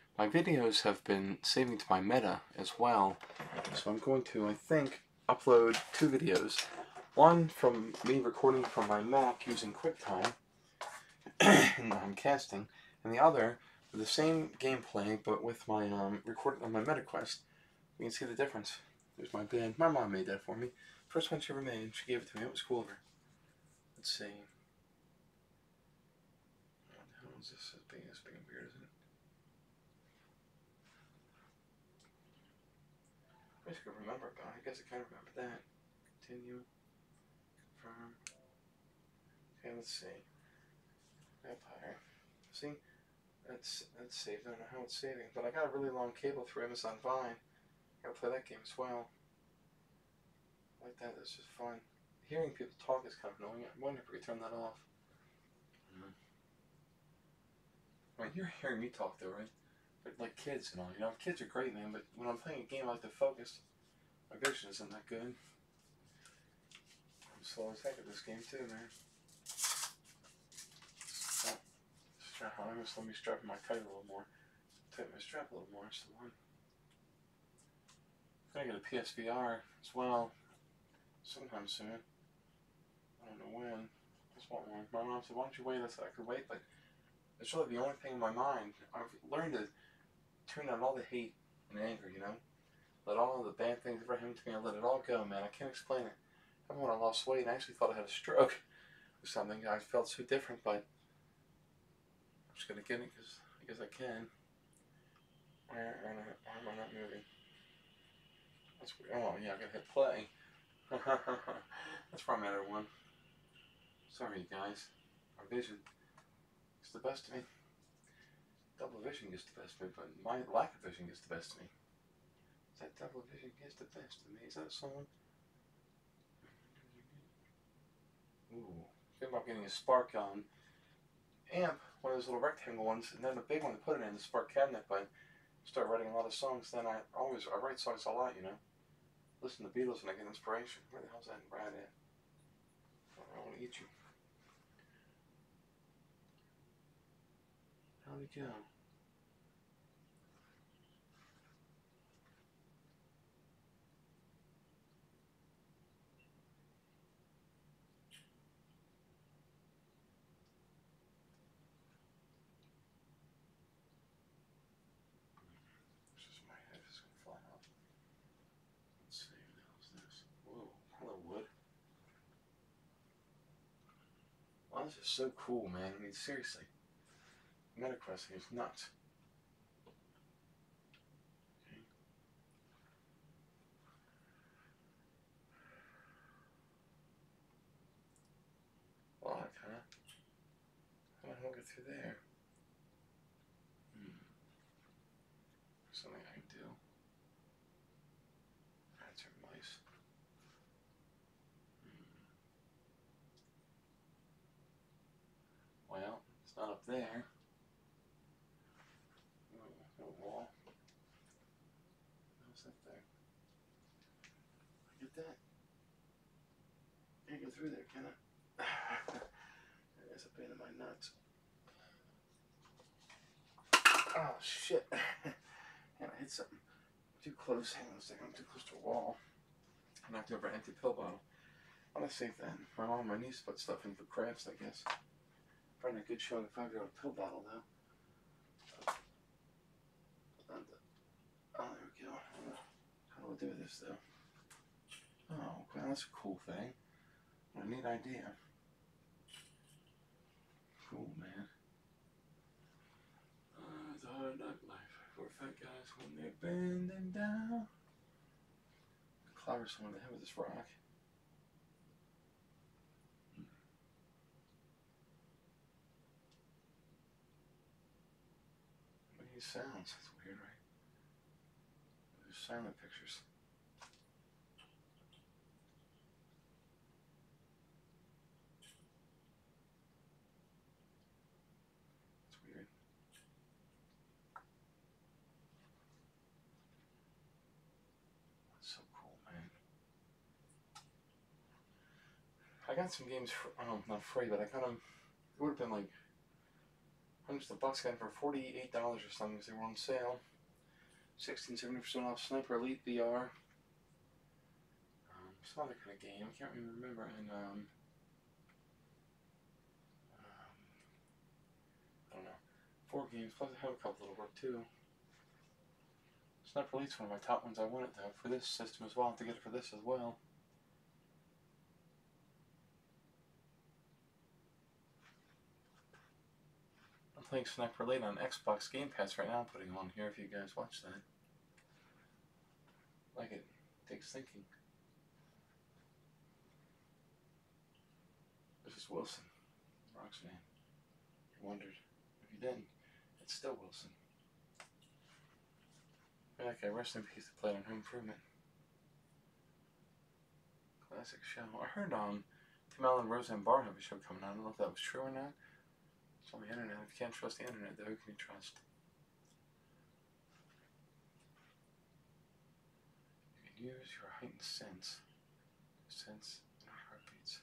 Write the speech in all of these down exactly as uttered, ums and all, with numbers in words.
my videos have been saving to my meta as well. So I'm going to, I think, upload two videos. One from me recording from my Mac using QuickTime, and I'm casting, and the other with the same gameplay but with my um, recording on my MetaQuest. You can see the difference. There's my band. My mom made that for me. First one she ever made. She gave it to me. It was cool of her. Let's see. What the hell is this? It's being, it's being weird, isn't it? I just could remember, but I guess I kind of remember that. Continue. Confirm. Okay, let's see. Vampire. See? That's that's saved. I don't know how it's saving, but I got a really long cable through Amazon Vine. I gotta play that game as well. I like that. That's just fun. Hearing people talk is kind of annoying. I wonder if we could turn that off. Mm-hmm. I mean, you're hearing me talk though, right? But like kids and all, you know, kids are great, man. But when I'm playing a game, I like to focus. My vision isn't that good. I'm slow as heck at this game too, man. Oh, strap on. Just let me strap my tight a little more. Tighten my strap a little more. That's the one. I'm gonna get a P S V R as well sometime soon. I don't know when. I just want one. My mom said, "Why don't you wait?" I said I could wait, but it's really the only thing in my mind. I've learned to tune out all the hate and anger, you know? Let all of the bad things ever happen to me, I let it all go, man. I can't explain it. I remember when I lost weight, I actually thought I had a stroke or something. I felt so different, but I'm just going to get it because I guess I can. Why am I not moving? That's weird. Oh, yeah, I got to hit play. That's where I'm at, everyone. Sorry, you guys. My vision is the best of me. Double vision gets the best of me, but my lack of vision gets the best of me. Is that double vision gets the best of me? Is that a song? Ooh. Think about getting a Spark um, amp, one of those little rectangle ones, and then the big one to put it in, the Spark cabinet, but start writing a lot of songs. Then I always, I write songs a lot, you know? Listen to Beatles and I get inspiration. Where the hell's that rat at? I want to eat you. How'd he go? Wow, this is so cool, man. I mean, seriously. MetaQuest is nuts. Okay. Well, I kind of... How do I get through there? Hmm. Something I can do. That's our mice. Hmm. Well, it's not up there. No wall. How's that there? Get that? Can't go through there, can I? There's a pain in my nuts. Oh shit! And I hit something too close. Hang on a second. I'm too close to a wall. I knocked over an empty pill bottle. I'm gonna save that. My mom and my niece put stuff in for crafts, I guess. Probably a good showing a five-year-old pill bottle though. And, uh, oh, there we go. How do I do this though? Oh, okay, that's a cool thing. What a neat idea. Cool, man. Uh, it's a hard knock life for fat guys when they're bending down. Clobber someone in the head with this rock. What are these sounds? That's weird, right? There's silent pictures. That's weird. That's so cool, man. I got some games, for, um, not free, but I got them, it would have been like, How much the Bucks got for forty-eight dollars or something because they were on sale. sixteen seventy percent off Sniper Elite V R. Um, some other kind of game. I can't even remember. And um, um, I don't know. Four games. Plus I have a couple that'll work too. Sniper Elite's one of my top ones. I want it though for this system as well. I have to get it for this as well. I'm playing Sniper Elite on Xbox Game Pass right now. I'm putting on here if you guys watch that. Like it takes thinking. This is Wilson, Roxanne. You wondered. If you didn't, it's still Wilson. Okay, rest in peace to play on Home Improvement. Classic show. I heard um, Tim Allen and Roseanne Barr have a show coming out. I don't know if that was true or not. It's on the internet. If you can't trust the internet, though, who can you trust? You can use your heightened sense. Sense in our heartbeats.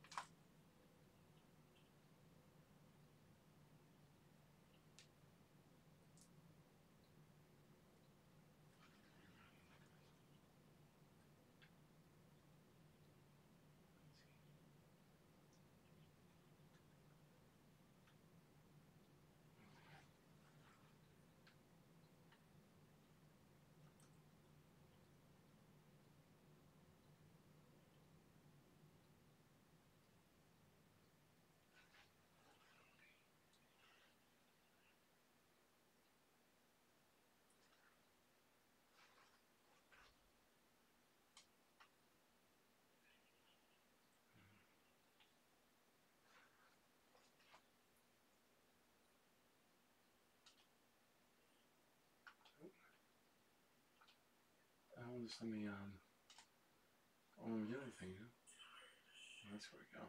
Oh, just let me, um, oh, let me do anything, huh? Oh, that's where we go.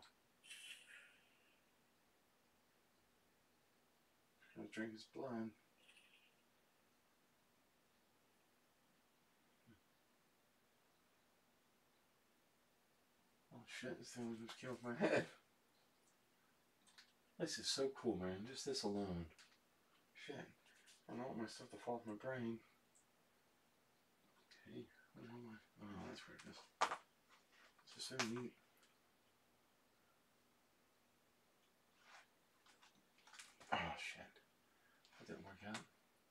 I'll drink his blood. Oh shit, this thing just killed my head. This is so cool, man. Just this alone. Shit. I don't want my stuff to fall off my brain. Okay. What am I? Oh, that's where it is. This is so neat. Oh shit. That didn't work out.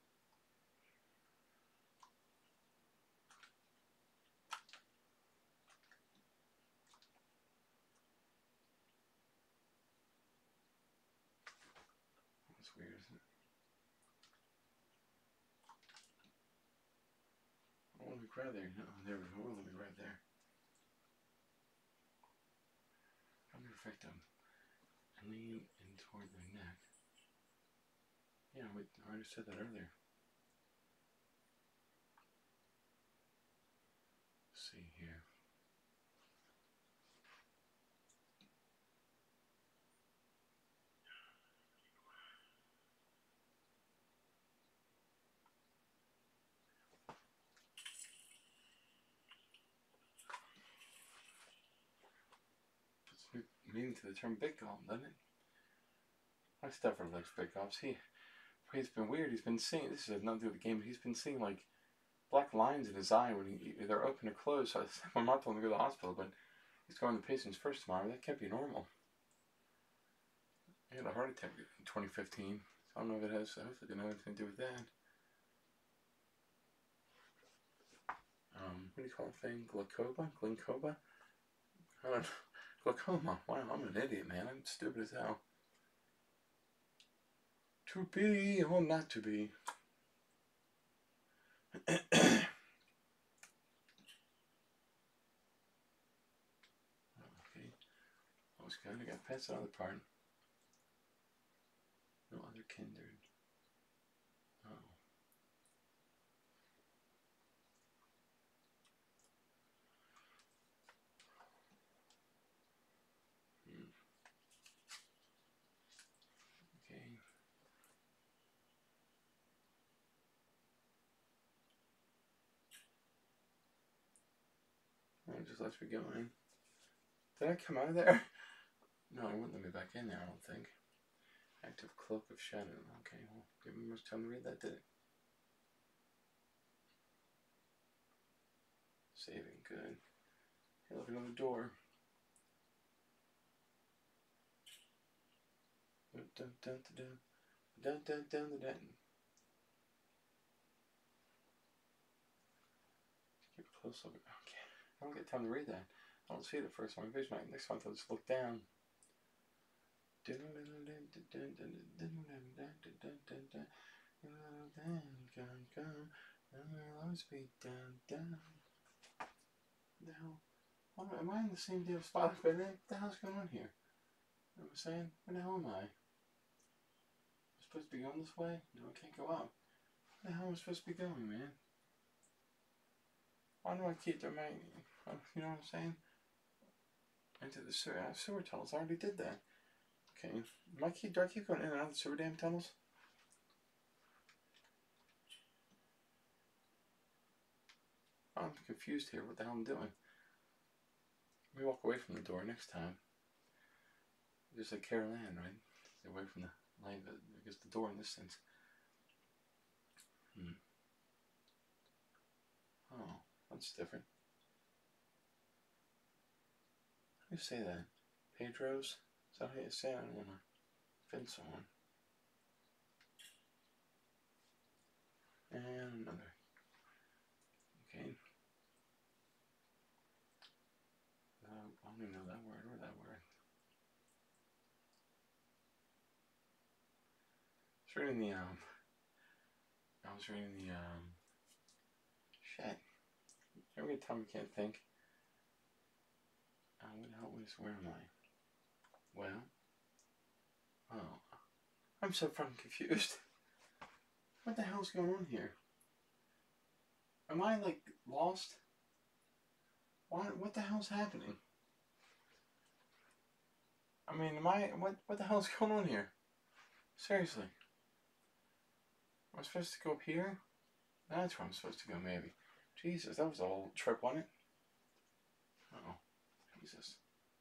That's weird, isn't it? I want to be right there. No, there we go. Let me right there. I'm going to affect them. And lean in toward their neck. Yeah, we, I already said that earlier. Let's see here. Puts meaning to the term big gulp, doesn't it? My stepfather likes big gulps. He, he's been weird. He's been seeing, this has nothing to do with the game, but he's been seeing like black lines in his eye when he, they're open or closed. So I, my mom told him to go to the hospital, but he's going to patients first tomorrow. That can't be normal. He had a heart attack in twenty fifteen. So I don't know if it has, hopefully it didn't have anything to do with that. Um, what do you call the thing? Glaucoma? Glaucoma? I don't know. Glaucoma. Wow, I'm an idiot, man. I'm stupid as hell. To be or not to be. Okay. That was good. I got past the other part. No other kindred. Oh. Hmm. Okay. Oh, it just lets me go in. Did I come out of there? No, it wouldn't let me back in there, I don't think. Active Cloak of Shadow. Okay, well, give me much time to read that, did it? Saving, good. Okay, look, another door. Dun dun dun dun dun dun dun dun dun. Keep a close look. Okay, I don't get time to read that. I don't see it at first on my vision. Next month I'll just look down. Can come, always be down, down. What the hell? Oh, am I in the same damn spot I've been in? What the hell's going on here? You know what I'm saying? Where the hell am I? Am I supposed to be going this way? No, I can't go up. Where the hell am I supposed to be going, man? Why do I keep the main? You know what I'm saying? Into the sewer, uh, sewer tunnels. I already did that. Okay. Am I keep, do I keep going in and out of the sewer damn tunnels? I'm confused here. What the hell I'm doing? Let me walk away from the door next time. Just like Carol Ann, right? Stay away from the light. I guess the door in this sense. Hmm. Oh, that's different. How do you say that? Pedro's? Is that how you say it? I don't want to offend someone. And another. Okay. Uh, I don't even know that word or that word. I was reading the, um, I was reading the, um, shit. Every time I can't think. Uh, what the hell is, where am I? Well, oh, I'm so fucking confused. What the hell's going on here? Am I, like, lost? Why, what the hell's happening? I mean, am I, what, what the hell's going on here? Seriously. Am I supposed to go up here? That's where I'm supposed to go, maybe. Jesus, that was a whole trip, wasn't it? Uh-oh. Jesus.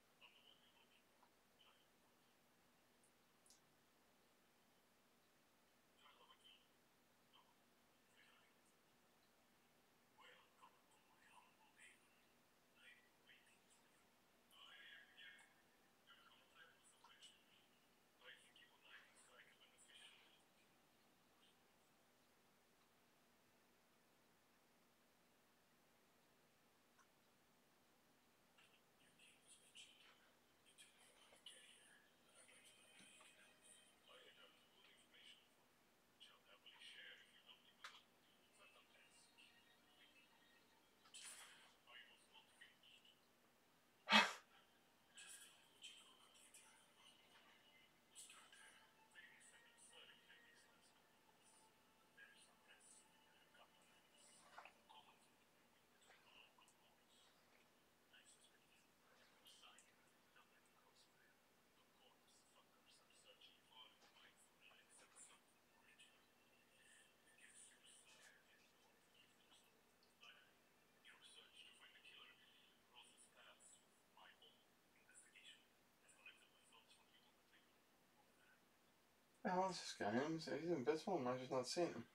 What the hell is this guy? He's invisible, am I just not seeing him?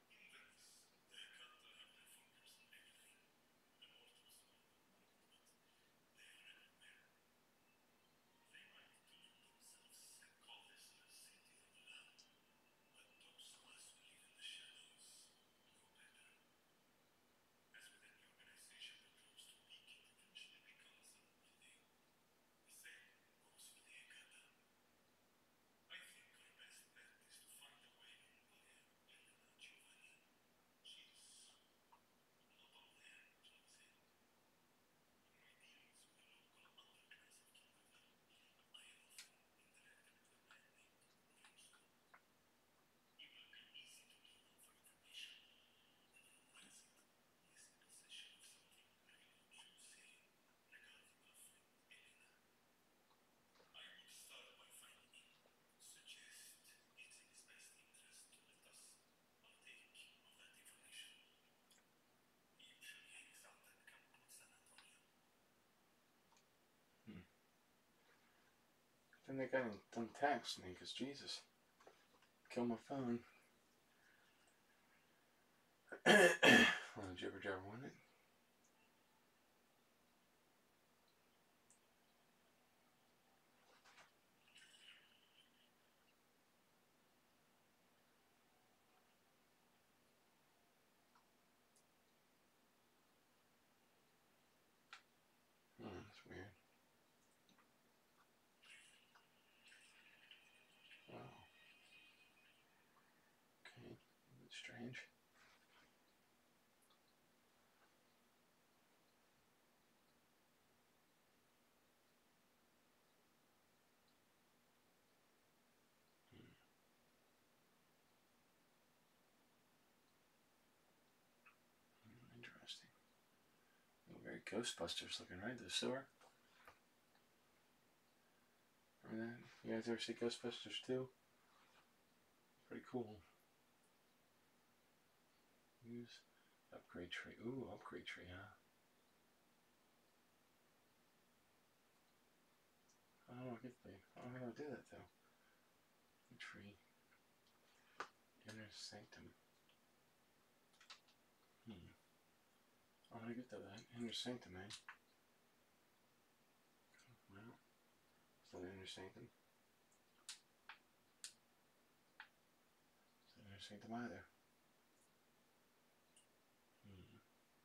Then they got him done tax me, because Jesus. kill my phone. Well, jibber jabber, wasn't it? Oh, that's weird. Wow. Okay, a bit strange. Hmm. Interesting. Very Ghostbusters looking, right? The sewer. Remember that? You guys ever see Ghostbusters two? Pretty cool. Use upgrade tree. Ooh, upgrade tree, huh? I don't know how to get the. I don't know how to do that though. Tree. Inner sanctum. Hmm. I want to get to that. Inner sanctum, eh? Well, it's not inner sanctum. It's not inner sanctum either. Hmm.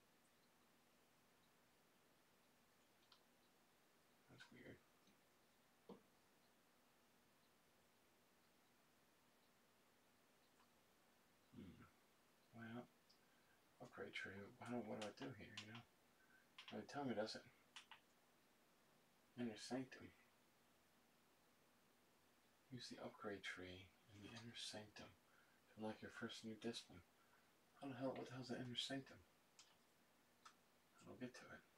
That's weird. Hmm. Well, upgrade tree. I don't. What do I do here? You know? Well, tell me, does it? Inner sanctum. Use the upgrade tree in the inner sanctum to unlock your first new discipline. How the hell? What the hell's the inner sanctum? I'll get to it.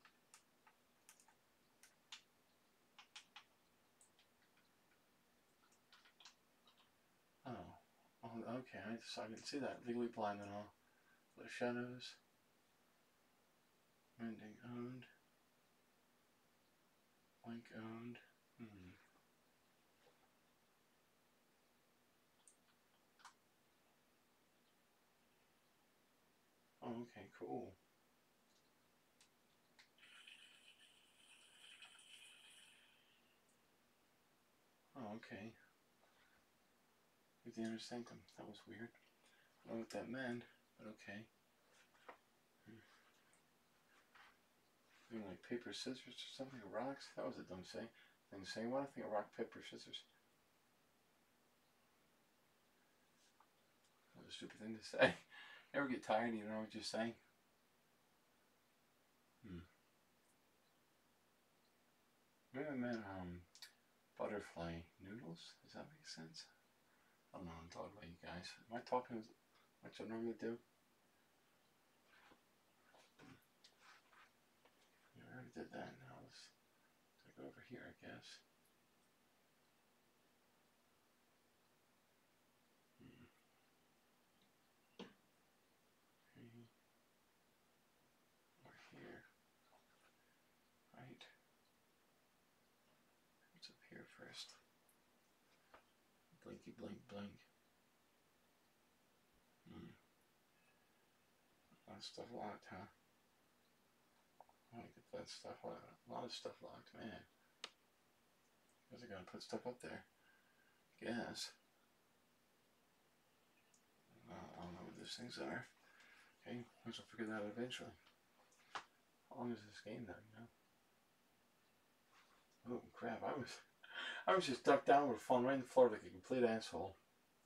Oh. Oh, okay. I, just, I didn't see that. Legally blind and all. The shadows. Mending owned. Blank owned. Hmm. Oh, okay, cool. Oh, okay. With the inner sanctum. That was weird. I don't know what that meant, but okay. Hmm. Doing like paper, scissors, or something, or rocks? That was a dumb say. thing to say. Why do I think of rock, paper, scissors? That was a stupid thing to say. Ever get tired and you don't know what you're saying? Hmm. Maybe I meant um, butterfly noodles. Does that make sense? I don't know. I'm talking about you guys. Am I talking as much as I normally do? Yeah, I already did that. Now let's go over here, I guess. Hmm. Okay. Or here. Right. What's up here first? Blinky, blink, blink. Hmm. A lot of stuff locked, huh? I want to get that stuff locked. A lot of stuff locked, man. Guess I gotta put stuff up there. Guess. Uh, I don't know what those things are. Okay, I guess I'll figure that out eventually. How long is this game though, you know? Oh crap, I was I was just ducked down with falling right in the floor like a complete asshole.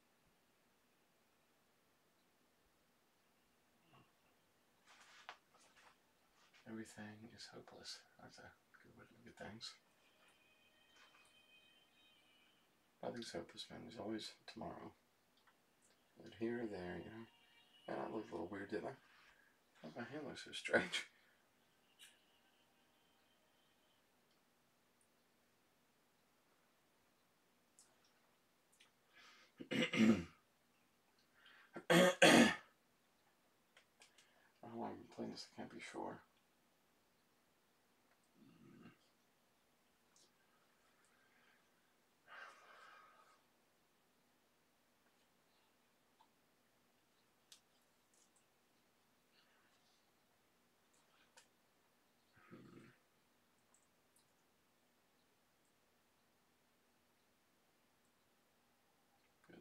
Everything is hopeless. That's a good way to look at things. Nothing's hopeless, man. There's always tomorrow. But here or there, you know. And I looked a little weird, didn't I? My hand looks so strange. I don't know why I'm playing this, I can't be sure.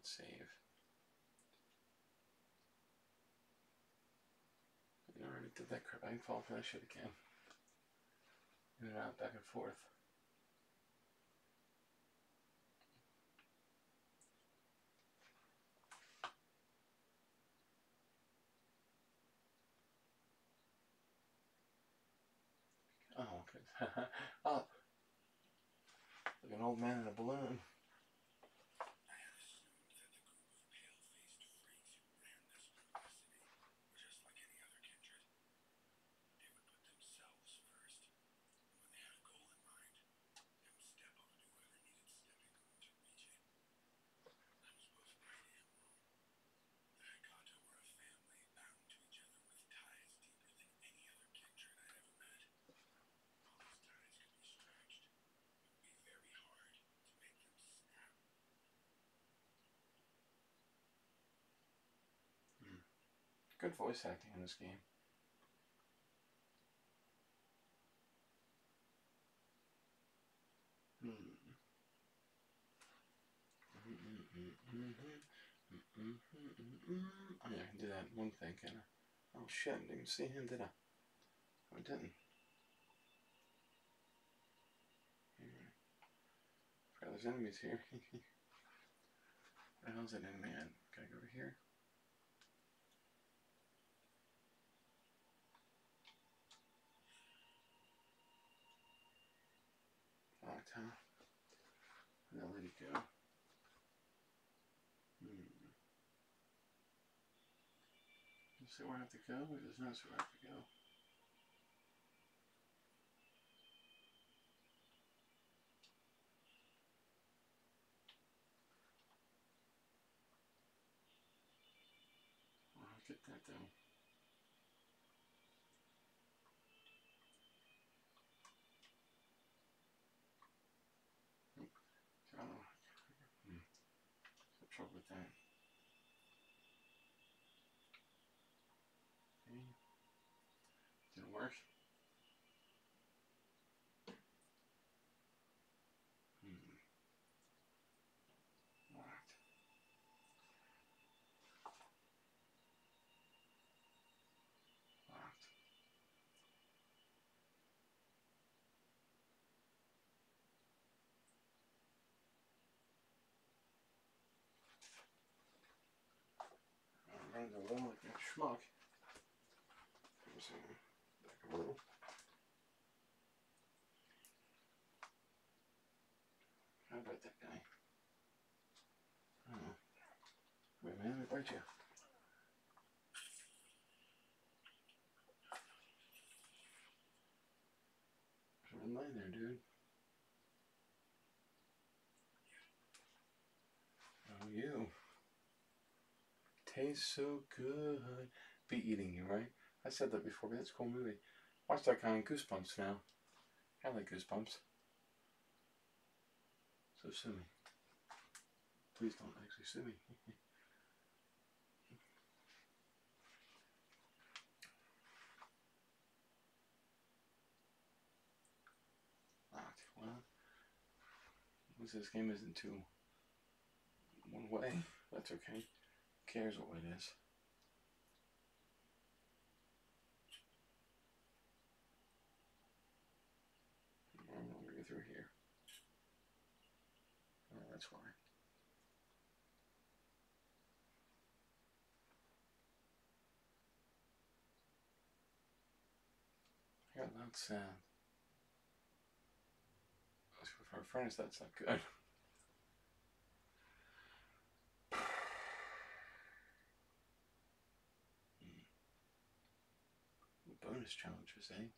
save. You already did that crap. I can fall for that shit again. In and out, back and forth. Oh, okay. Up. Like an old man in a balloon. Good voice acting in this game. Hmm. Oh yeah, I can do that one thing, can I? Oh shit, I didn't even see him, did I? Oh, I didn't. Forgot there's enemies here. Where the hell's that enemy at? Can I go over here? Locked, huh? Now let it go. Hmm. Does it say where I have to go? It does not say where I have to go. I'll get that though. I don't know. Hmm. What's the trouble with that? Okay. Didn't work. Hmm. Locked. Locked. I'm running a little like a schmuck. So, back a little. How about that guy? Oh. Wait, man, let me bite you. There's a red line there, dude. Oh, you. Tastes so good. Be eating you, right? I said that before, but that's a cool movie. Watch that kind of Goosebumps now. I like Goosebumps. So sue me. Please don't actually sue me. Locked. Well, at least this game isn't too one way. That's okay. Who cares what way it is? I'm not gonna go through here. Oh, that's why. I got loud sound. For our friends, that's not good. Bonus challenges, eh?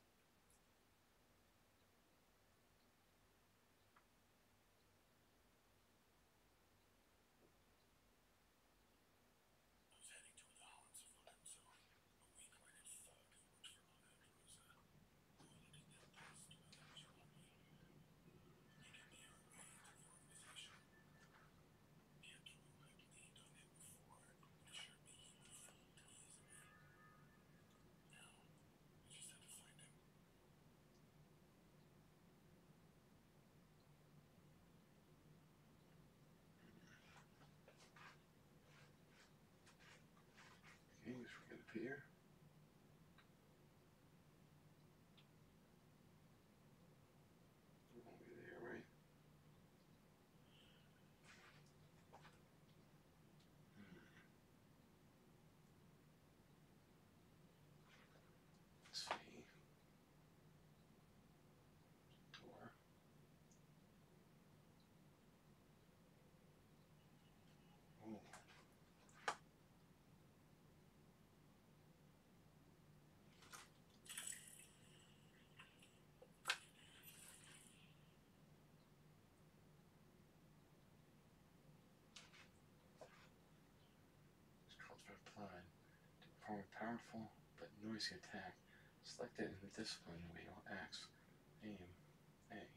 more powerful but noisy attack. Select it in the discipline wheel. X. Aim. A. Okay,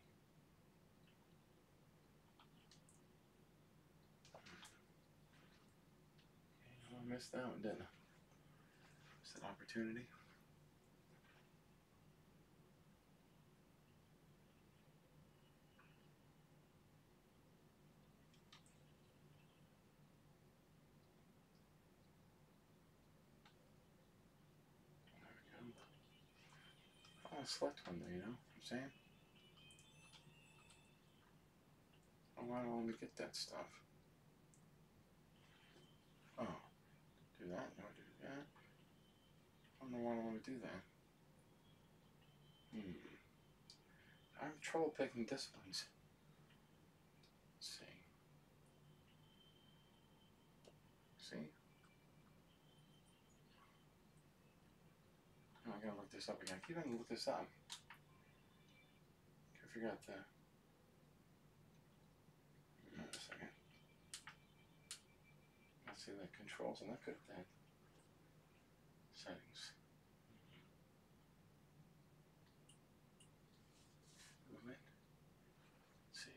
I missed that one, didn't I? Missed an opportunity. I want to select one though, you know what I'm saying? Oh, why do I want to get that stuff? Oh, do that? No, do that? I don't know why I want to do that. Hmm. I have trouble picking disciplines. Let's see. See? Oh, I gotta look this up again. I keep on look this up. I forgot the. Wait a second. Let's see the controls and that good thing. Settings. Movement. Let's see.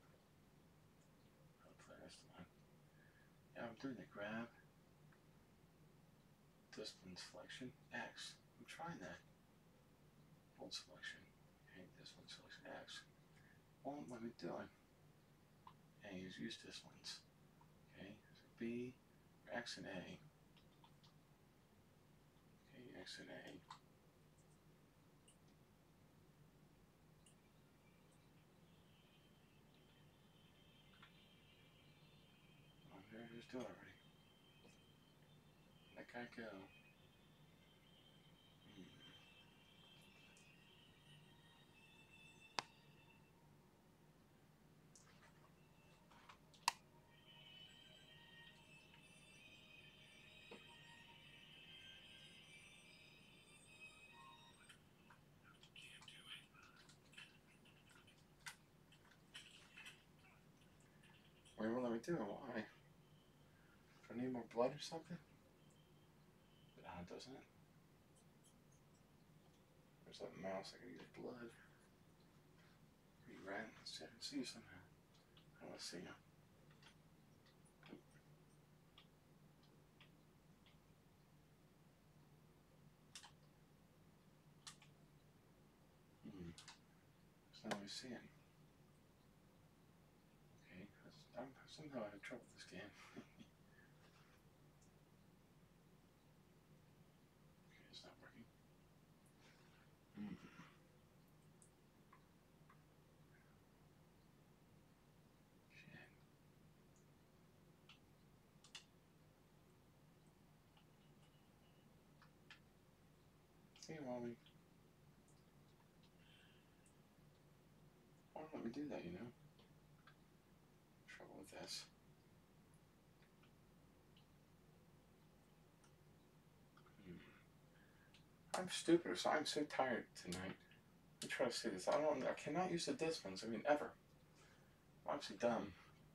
I'll play this one. Yeah, I'm doing the grab. Discipline selection. X. I'm trying that. Hold selection. Okay, discipline selection. X. Won't let me do it. A is use disciplines. Okay, so B, X and A. Okay, X and A. Oh, there it is, do it already. Let that guy go. Hmm. Wait, won't let me do it. Why? Do I need more blood or something? Ah, doesn't it? There's that mouse. I can use blood. Rerun. Let's see. I can see you somehow. I want to see you. Hmm. It's not really seeing. Okay. I'm, somehow I have trouble with this game. Okay, it's not working. Hmm. Shit. See, Mommy. Why don't let me do that, you know? Trouble with this. Hmm. I'm stupid, so I'm so tired tonight. Let me try to see this. I don't. I cannot use the disciplines. I mean, ever. I'm obviously dumb.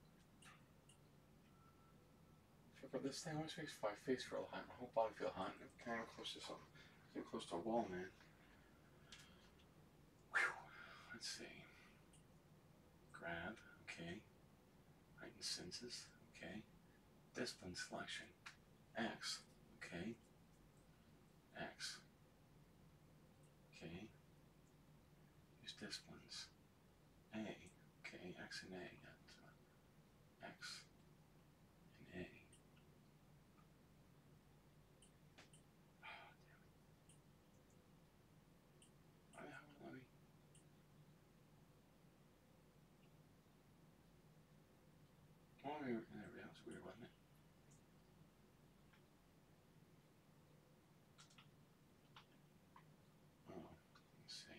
For this thing, always makes my face feel hot. My whole body feel hot. I'm kind of close to something. Get close to a wall, man. Whew. Let's see. Grab. Okay. Heightened senses. Okay. Discipline selection. X. Okay. X. Okay. Use disciplines. A. Okay. X and A. That's, uh, X and A. Oh, damn it. Why the hell would let me? Well, we were, there we go. It was weird, wasn't it? Oh, let's see.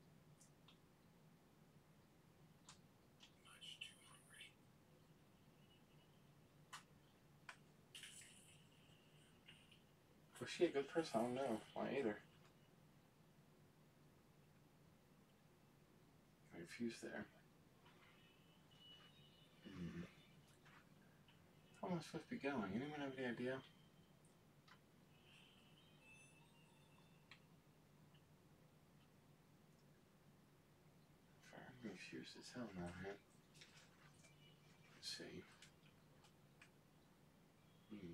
Was she a good person? I don't know. Why either? Confused there. Hmm. How am I supposed to be going? Anyone have any idea? confused as hell now, man. Let's see. Hmm.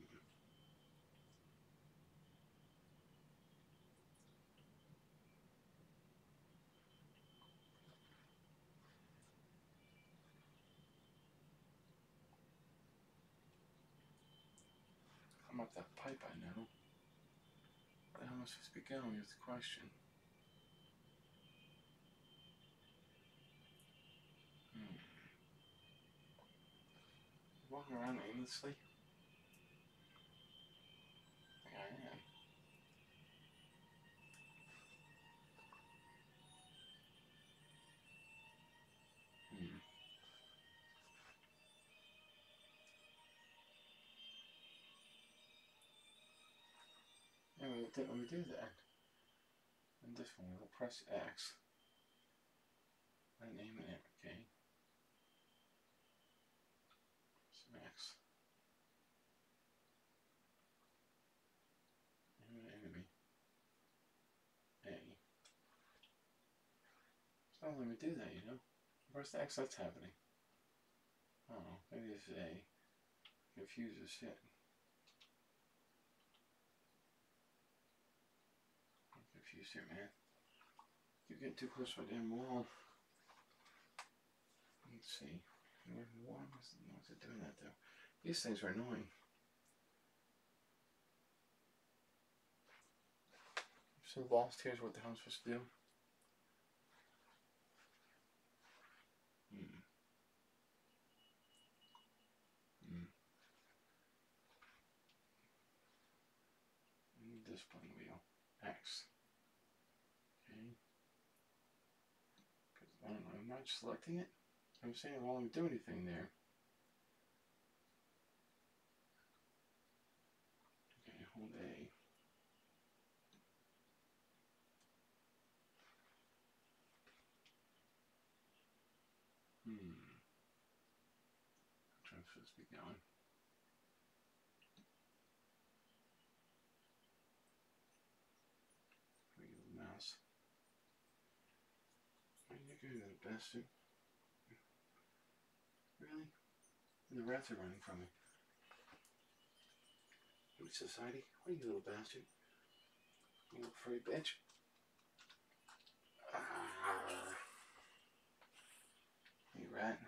I'm up that pipe, I know. Where the hell am I supposed to be going is the question. Hmm. Walking around aimlessly? I think I am. Hmm. Anyway, it didn't let me do that. And this one, we'll press X. I'm naming it, okay? Some X. Name an enemy. A. It's not letting me do that, you know? Press the X, that's happening. Oh, maybe it's A. Confused as shit. I'm confused here, man. You're getting too close to my damn wall. Let's see. Why was it doing that though? These things are annoying. I'm so lost. Here's what the hell I'm supposed to do. Hmm. Hmm. Display wheel. X. Okay. Because I don't know. I'm not selecting it. I'm saying it won't do anything there. Okay, hold A. Hmm. Which I'm supposed to be going. Where you the mouse? Where you go, you little bastard? Really? And the rats are running from me. Society? What are you, little bastard? You little furry bitch. Ah. You rat.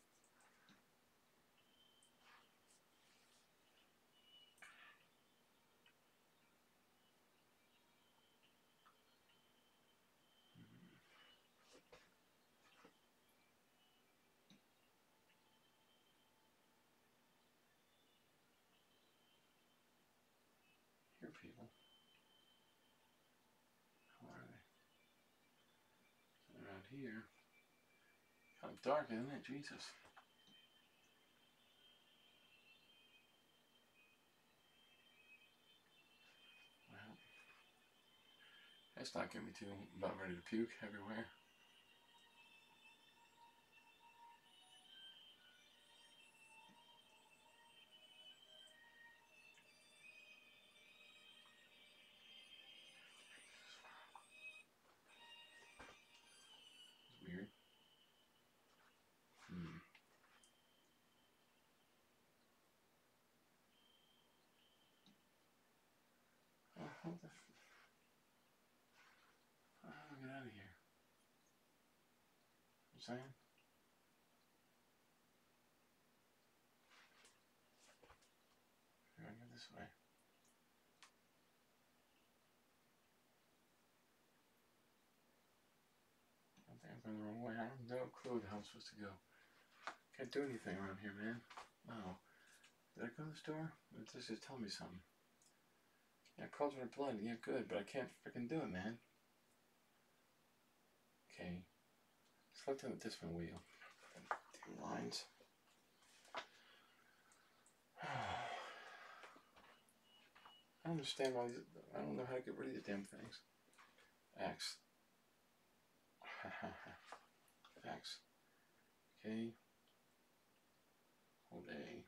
Here, people. How are they? Around here. Kind of dark, isn't it? Jesus. Well, that's not getting me too about ready to puke everywhere. It's weird. Hmm. Oh, what the f... How do I get out of here? I'm saying? Here, I go this way. I think I'm going the wrong way. I have no clue how I'm supposed to go. Can't do anything around here, man. Oh. Did I go to the store? This is telling me something. Yeah, cauldron of blood. Yeah, good, but I can't freaking do it, man. Okay. Selecting the discipline wheel. Damn lines. I don't understand why these. I don't know how to get rid of these damn things. X. X. Okay. Hold A.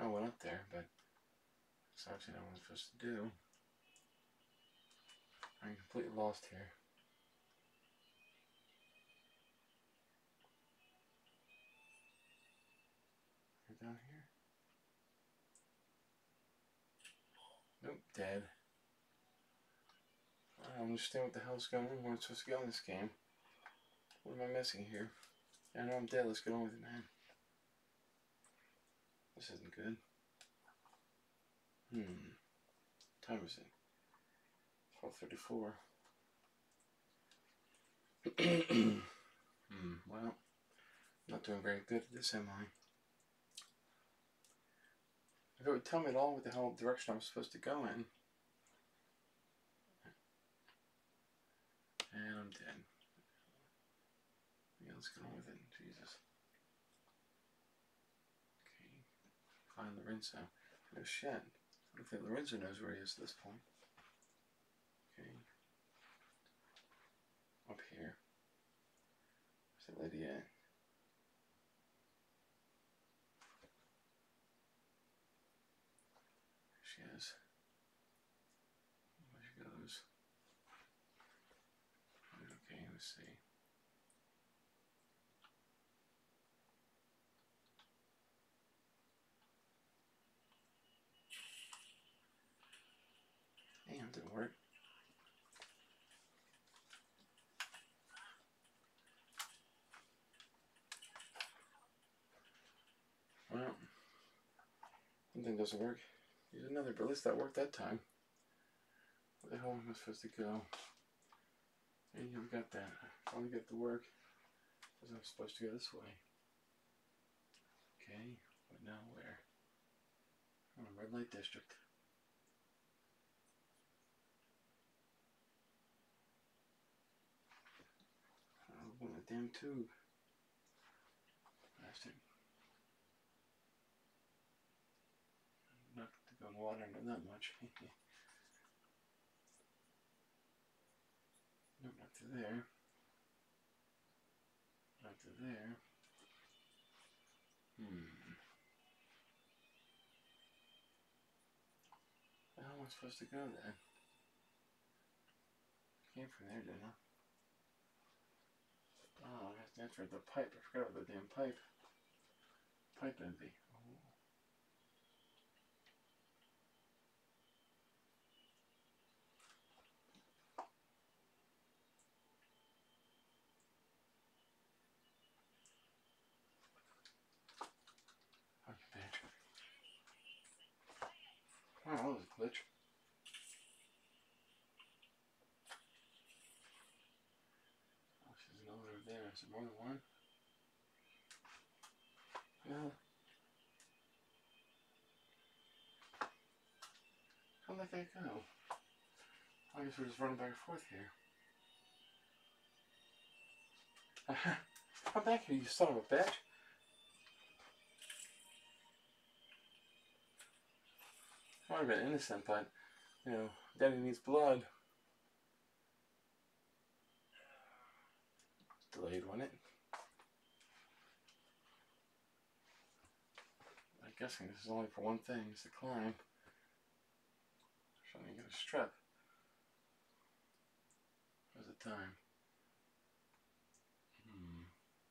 I went up there, but it's obviously not what I'm supposed to do. I'm completely lost here. Right down here? Nope, dead. I don't understand what the hell's going on. Where I'm supposed to go in this game. What am I missing here? I know I'm dead. Let's get on with it, man. This isn't good. Hmm. What time is it? twelve thirty-four. hmm. Well, I'm not doing very good at this, am I? If it would tell me at all what the hell direction I'm supposed to go in. And I'm dead. Yeah, let's get on with it. Jesus. Okay. Find Lorenzo. No shit. I don't think Lorenzo knows where he is at this point. Okay. Up here. Where's that lady at? There she is. Where she goes. Okay, let's see. Damn, it didn't work. Well, one thing doesn't work. Use another, but at least that worked that time. Where the hell am I supposed to go? And you've got that. I want to get to work. Because I'm supposed to go this way. Okay, but now where? Oh, red light district. I'll open the damn tube. Bastard. Not to go in the water, not that much. Nope, not to there. Not to there. Hmm. How am I supposed to go then? Came from there, didn't I? Oh, I have to enter the pipe. I forgot about the damn pipe. Pipe empty. Oh. Fucking bitch. Oh, that was a glitch. Oh, there's another over there. Is there more than one? No. How'd that guy go? I guess we're just running back and forth here. Come back here, you son of a bitch. I might have been innocent, but, you know, daddy needs blood. Delayed, wasn't it? I'm guessing this is only for one thing, it's to climb. Trying to get a strip. Where's the time? Hmm.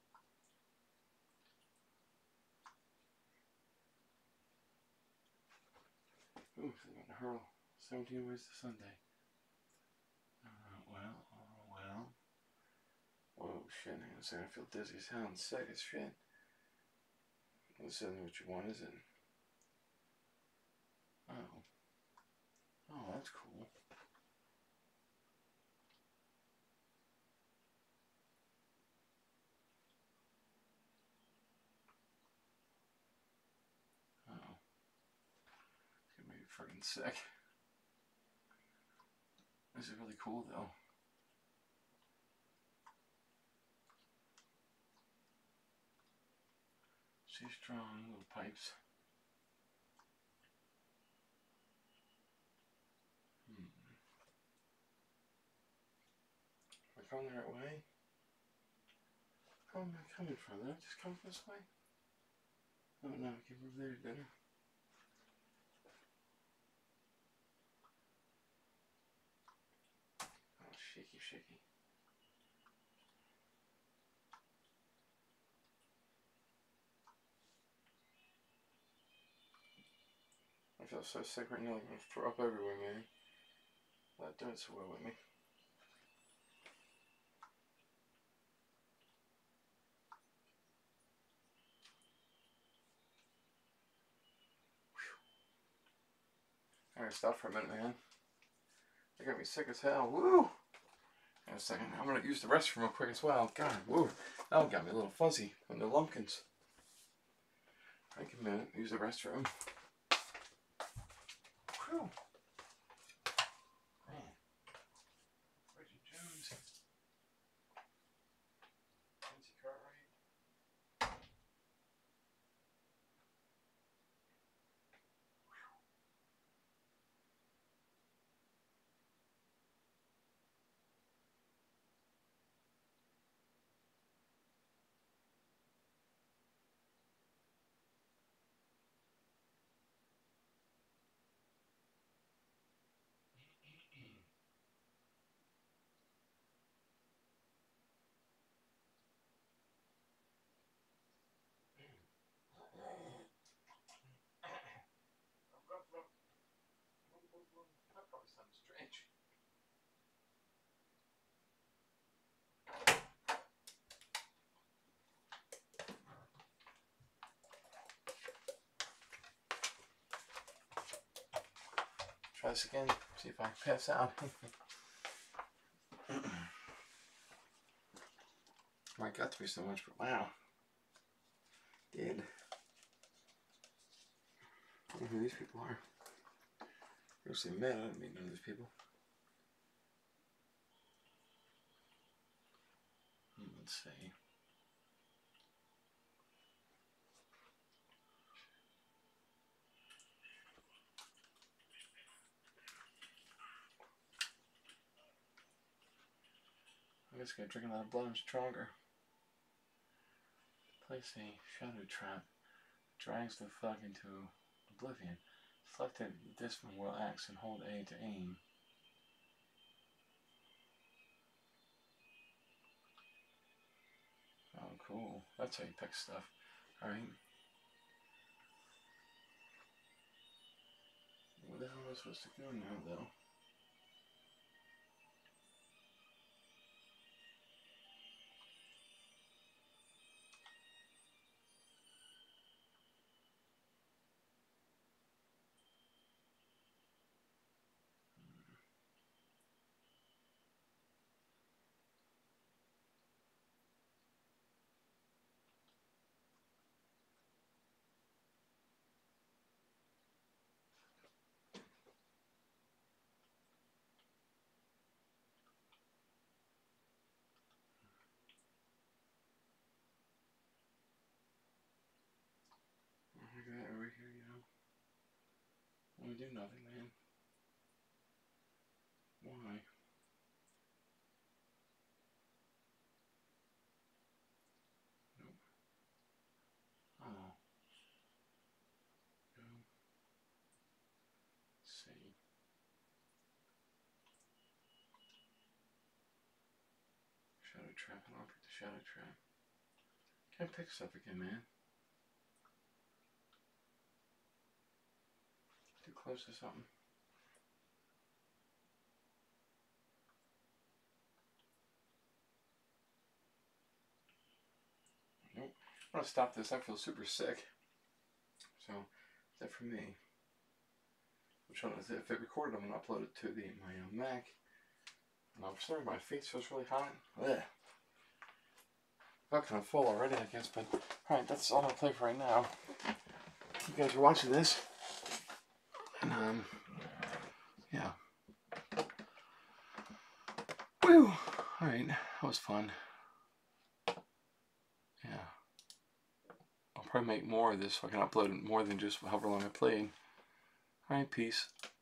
Ooh, so I'm going to hurl seventeen ways to Sunday. Uh, well, uh, well. Whoa, shit, hang on a second, I feel dizzy as hell and sick as shit. This isn't what you want, is it? Oh. Oh, that's cool. Oh. It's gonna make me freaking sick. This is really cool, though. Stay strong, little pipes. Hmm. Am I coming the right way? Where am I coming from? Did I just come this way? Oh no, I came over there, didn't I? Shaky, shaky. I feel so sick right now, I'm going to throw up everywhere, man. Not doing so well with me. I gotta stop for a minute, man. They got me sick as hell. Woo! In a second, I'm gonna use the restroom real quick as well. God, woo! That one got me a little fuzzy on the lumpkins. Take a minute, use the restroom. Whew. Man. Bridget Jones. Nancy Cartwright. That probably sounds strange. Try this again, see if I can pass out. My got to be so much, but wow. Did. I don't know who these people are. You'll see men, I don't meet none of these people. Let's see. I'm just gonna drink another blood and stronger. Place a shadow trap. Drags the thug into oblivion. Select this from World X and hold A to aim. Oh, cool. That's how you pick stuff. Alright. Where the hell am I supposed to go now, though? That over here, you know. I want to do nothing, man. Why? Nope. Oh. No. Let's see. Shadow trap. I don't pick the shadow trap. Can't pick stuff again, man. Too close to something. Nope. I'm gonna stop this. I feel super sick. So, is that for me? Which one is it? If it recorded, I'm gonna upload it to the my uh, Mac. And I'm sorry, my face feels really hot. Ugh. Felt kind of full already, I guess. But alright, that's all I'm gonna play for right now. You guys are watching this, and um, yeah. Woo! Alright, that was fun. Yeah. I'll probably make more of this so I can upload more than just however long I played. Alright, peace.